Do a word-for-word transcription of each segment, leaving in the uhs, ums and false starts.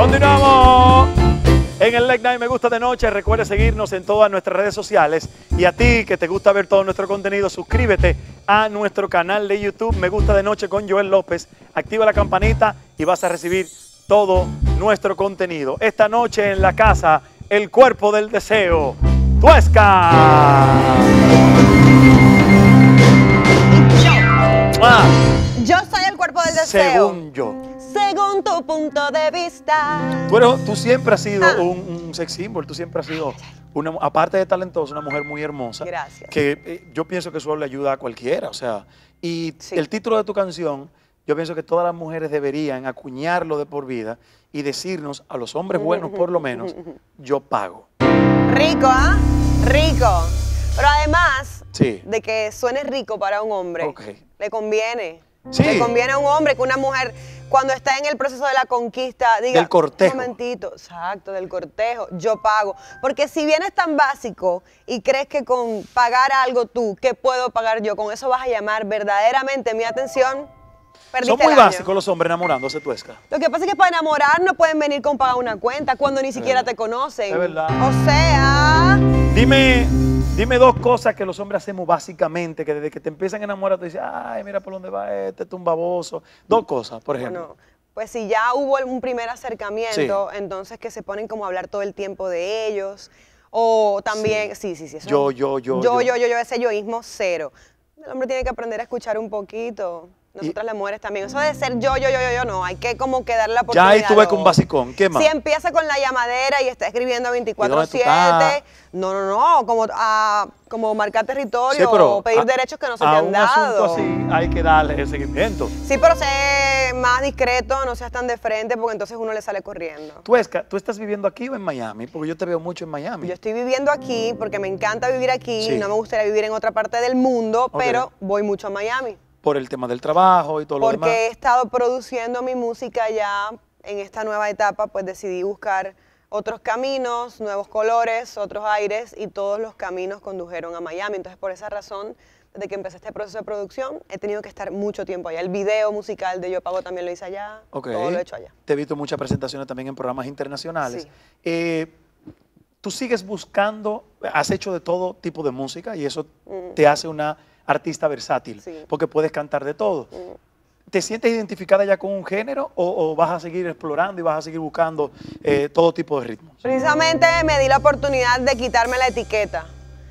Continuamos en el Late Night Me Gusta de Noche. Recuerde seguirnos en todas nuestras redes sociales. Y a ti que te gusta ver todo nuestro contenido, suscríbete a nuestro canal de YouTube Me Gusta de Noche con Joel López. Activa la campanita y vas a recibir todo nuestro contenido. Esta noche en la casa, el cuerpo del deseo, Tuesca. Ah. Yo soy el cuerpo del deseo. Según yo. Según tu punto de vista. Tú, eres, tú siempre has sido ah. un, un sex symbol, tú siempre has sido, una, aparte de talentosa, una mujer muy hermosa. Gracias. Que eh, yo pienso que eso le ayuda a cualquiera, o sea, y sí. El título de tu canción, yo pienso que todas las mujeres deberían acuñarlo de por vida y decirnos, a los hombres buenos por lo menos, yo pago. Rico, ¿ah? ¿eh? Rico. Pero además sí. de que suene rico para un hombre, okay. le conviene. Sí. Le conviene a un hombre que una mujer, cuando está en el proceso de la conquista, diga, del cortejo. Un momentito, exacto, del cortejo, yo pago. Porque si vienes tan básico y crees que con pagar algo tú, ¿qué puedo pagar yo? Con eso vas a llamar verdaderamente mi atención. Son muy básicos los hombres enamorándose, Tuesca. Lo que pasa es que para enamorar no pueden venir con pagar una cuenta cuando ni siquiera te conocen. Es verdad. O sea... Dime... Dime dos cosas que los hombres hacemos básicamente, que desde que te empiezan a enamorar, tú dices, ay, mira por dónde va este, este un baboso. Dos cosas, por ejemplo. Bueno, pues si ya hubo un primer acercamiento, sí. entonces que se ponen como a hablar todo el tiempo de ellos. O también, sí, sí, sí. sí eso, yo, yo, yo, yo. Yo, yo, yo, yo, ese yoísmo cero. El hombre tiene que aprender a escuchar un poquito. Nosotras las mujeres también. Eso de ser yo, yo, yo, yo, yo, no. Hay que como que darle la oportunidad. Ya ahí tú ves con un basicón. ¿Qué más? Si empieza con la llamadera y está escribiendo veinticuatro siete. No, no, no. Como, a, como marcar territorio sí, pero o pedir a, derechos que no se te han dado. A un asunto así hay que darle el seguimiento. Sí, pero sé más discreto, no seas tan de frente porque entonces uno le sale corriendo. Tuesca, ¿tú estás viviendo aquí o en Miami? Porque yo te veo mucho en Miami. Yo estoy viviendo aquí porque me encanta vivir aquí. Sí. No me gustaría vivir en otra parte del mundo, okay. pero voy mucho a Miami. Por el tema del trabajo y todo Porque lo demás. Porque he estado produciendo mi música ya en esta nueva etapa, pues decidí buscar otros caminos, nuevos colores, otros aires, y todos los caminos condujeron a Miami. Entonces, por esa razón, desde que empecé este proceso de producción, he tenido que estar mucho tiempo allá. El video musical de Yo Pago también lo hice allá, okay. todo lo he hecho allá. Te he visto muchas presentaciones también en programas internacionales. Sí. Eh, ¿Tú sigues buscando, has hecho de todo tipo de música y eso mm. te hace una artista versátil, sí. porque puedes cantar de todo? Mm. ¿Te sientes identificada ya con un género o, o vas a seguir explorando y vas a seguir buscando eh, todo tipo de ritmos? Precisamente me di la oportunidad de quitarme la etiqueta,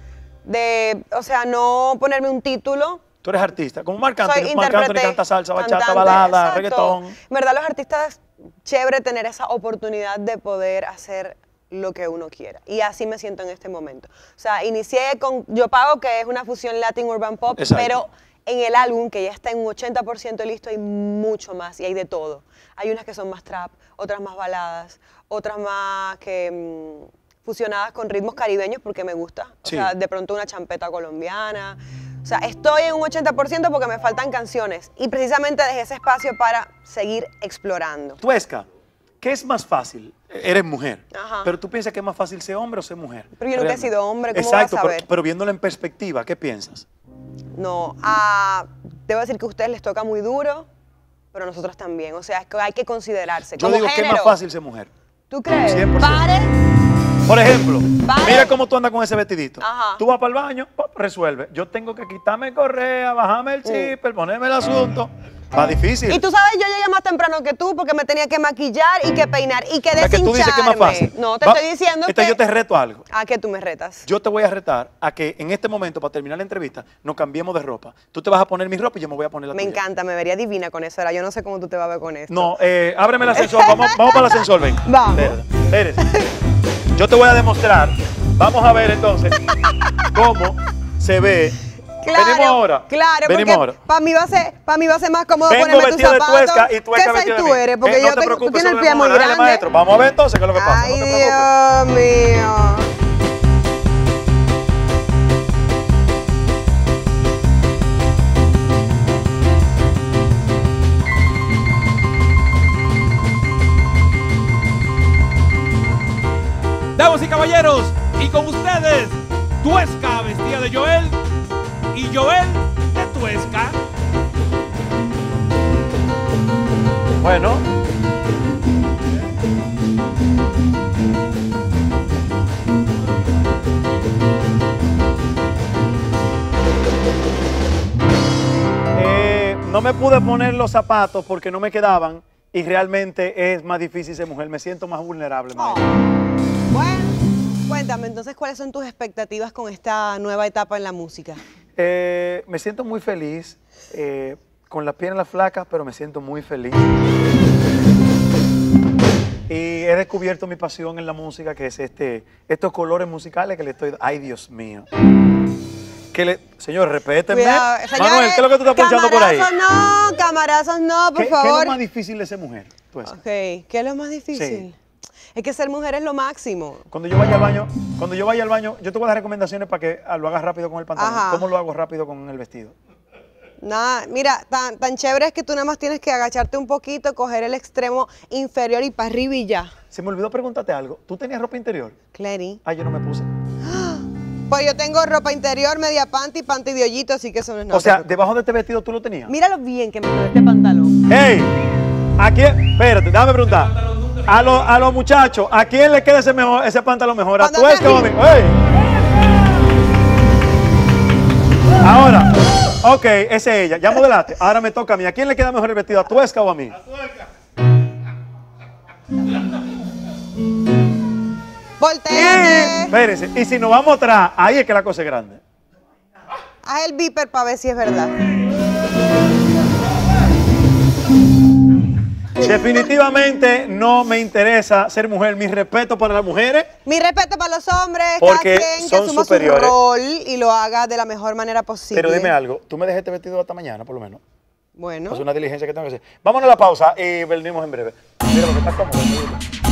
de, o sea, no ponerme un título. Tú eres artista, como Marc Anthony, Marc Anthony canta salsa, bachata, cantante, balada, exacto. reggaetón. En verdad los artistas, chévere tener esa oportunidad de poder hacer lo que uno quiera. Y así me siento en este momento. O sea, inicié con Yo Pago, que es una fusión Latin Urban Pop, exacto. pero en el álbum, que ya está en un ochenta por ciento listo, hay mucho más y hay de todo. Hay unas que son más trap, otras más baladas, otras más que mmm, fusionadas con ritmos caribeños porque me gusta. O sí. sea, de pronto una champeta colombiana. O sea, estoy en un ochenta por ciento porque me faltan canciones y precisamente dejé ese espacio para seguir explorando. Tuesca, ¿qué es más fácil? Eres mujer, Ajá. pero tú piensas que es más fácil ser hombre o ser mujer. Pero yo nunca Realmente. he sido hombre, ¿cómo Exacto, vas a ver? Pero, pero viéndolo en perspectiva, ¿qué piensas? No, ah, debo decir que a ustedes les toca muy duro, pero a nosotros también. O sea, es que hay que considerarse. Yo como digo género, que es más fácil ser mujer. ¿Tú crees? cien por ciento. Pare. Por ejemplo, Pare. mira cómo tú andas con ese vestidito. Ajá. Tú vas para el baño, pop, resuelve. Yo tengo que quitarme el correa, bajarme el zipper, mm. ponerme el asunto. Más difícil. Y tú sabes, yo llegué más temprano que tú porque me tenía que maquillar y que peinar y que deshincharme. deshincharme. Que tú dices que es más fácil. No, te Va, estoy diciendo entonces que... yo te reto algo. ¿A qué tú me retas? Yo te voy a retar a que en este momento, para terminar la entrevista, nos cambiemos de ropa. Tú te vas a poner mi ropa y yo me voy a poner la Me tuya. encanta, me vería divina con eso. Ahora yo no sé cómo tú te vas a ver con esto. No, eh, ábreme el ascensor. vamos, vamos para el ascensor, ven. Vamos. Espérate. Yo te voy a demostrar. Vamos a ver entonces cómo se ve. Claro, venimos ahora. Claro, venimos ahora. Para mí va a ser, para mí va a ser más cómodo Vengo ponerme tus zapatos. De tuesca y tuesca ¿Qué size tú eres? Porque eh, yo no te tengo, preocupes, tú tienes el pie vemos, muy dale, grande. Maestro. Vamos a ver entonces qué es lo que pasa. Ay, no te preocupes. Dios mío. Damas y caballeros, y con ustedes, Tuesca vestida de Joel y Joel de Tuesca. Bueno. Eh, no me pude poner los zapatos porque no me quedaban y realmente es más difícil ser mujer. Me siento más vulnerable. Oh. Bueno, cuéntame entonces, ¿cuáles son tus expectativas con esta nueva etapa en la música? Eh, me siento muy feliz, eh, con las piernas flacas, pero me siento muy feliz. Y he descubierto mi pasión en la música, que es este, estos colores musicales que le estoy... ¡Ay, Dios mío! Que le, señor, respétenme. Cuidado, señores, Manuel, ¿qué es lo que tú estás ponchando por ahí? Camarazos no, camarazos no, por ¿Qué, favor. ¿Qué es lo más difícil de ser mujer? Tú esa. Ok, ¿qué es lo más difícil? Sí. Es que ser mujer es lo máximo. Cuando yo vaya al baño, cuando yo vaya al baño, yo te voy a dar recomendaciones para que ah, lo hagas rápido con el pantalón. Ajá. ¿Cómo lo hago rápido con el vestido? Nada, mira, tan, tan chévere es que tú nada más tienes que agacharte un poquito, coger el extremo inferior y para arriba y ya. Se me olvidó preguntarte algo. ¿Tú tenías ropa interior? Clary. Ah, yo no me puse. Pues yo tengo ropa interior, media panty, panty de hoyito, así que eso no es nada. O sea, debajo de este vestido tú lo tenías. Míralo bien que me quedó este pantalón. ¡Ey! ¿A quién? Espérate, déjame preguntar. A los, a los muchachos, ¿a quién le queda ese, mejor, ese pantalón mejor? ¿A tú es que a mí? ¡Ey! Ahora, ok, esa es ella. Ya modelaste. Ahora me toca a mí. ¿A quién le queda mejor el vestido? ¿A Tuesca o a mí? A Tuesca. Voltéate. Espérense. Y si nos vamos atrás, ahí es que la cosa es grande. Haz el beeper para ver si es verdad. Definitivamente no me interesa ser mujer. Mi respeto para las mujeres. Mi respeto para los hombres, Porque cada quien que son asuma superiores. su rol y lo haga de la mejor manera posible. Pero dime algo, tú me dejas este vestido hasta mañana, por lo menos. Bueno. Es una diligencia que tengo que hacer. Vámonos a la pausa y venimos en breve. Mira lo que está cómodo.